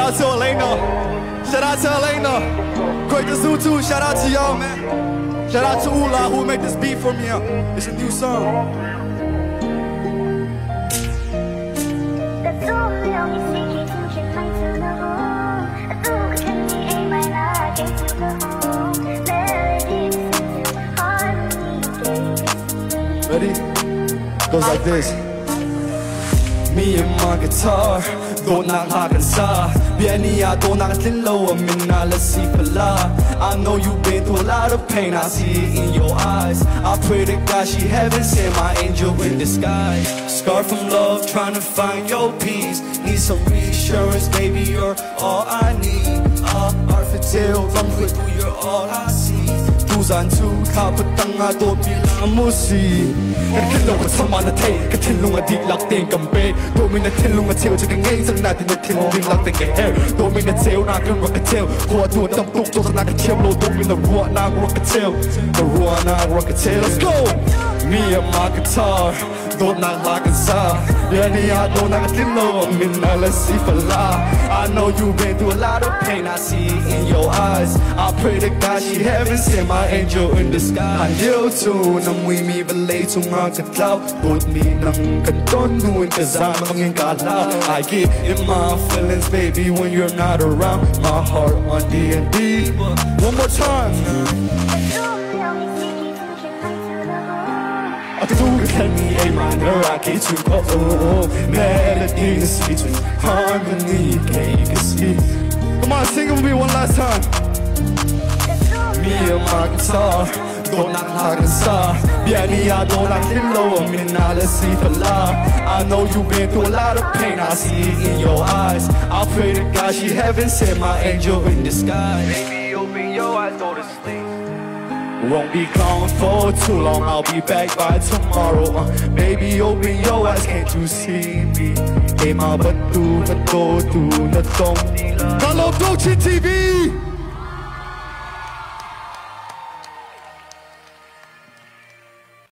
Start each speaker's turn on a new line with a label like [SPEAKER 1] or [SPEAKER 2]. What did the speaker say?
[SPEAKER 1] out to Elena. Shout out to Elena. Great to Zoo too. Shout out to y'all, man. Shout out to Ula who made this beat for me. It's a new song. Ready? Goes like this. Me and my guitar, don't knock and saw. Biania don't knock low, I'm in all I know you've been through a lot of pain, I see it in your eyes. I pray to God she heaven sent my angel in disguise. Scarred from love, trying to find your peace. Need some reassurance, baby, you're all I need. Art for tale, I'm with you, you're all I see. Zanzu kapatanga do bilang musi. Kilong at sama na tay, katilong at di lakting kambe. Domin na tilong at tail, chika ngay sang natin na tilong lakting kay hair. Domin na tail, nakin rock a tail. Kuha doon ang tuktok sa nakatil. Lo domin na ruwa na rock a tail. The ruwa na rock a tail. Let's go! Me and my guitar, don't knock like a saw. Biania don't knock low, I'm in all I know you've been through a lot of pain, I see it in your eyes. I pray to God she heaven sent my angel in the sky. You too, nang we me belay to mga katlaw. Put me nang kanton nuin kasama manging kalaw. I get in my feelings, baby, when you're not around. My heart on D&D. One more time. Can me a minor, I can't to go. Melody is between harmony, you can see. Come on, sing it with me one last time. Me and my guitar, don't knock like a star. Biania don't knock low, I'm in all I know you've been through a lot of pain, I see it in your eyes. I pray to God she heaven sent my angel in disguise. Baby, open your eyes, go to sleep. Won't be gone for too long, I'll be back by tomorrow. Baby, open your eyes, can't you see me? Hey, ma, but do, na dong. Follow Dolce TV!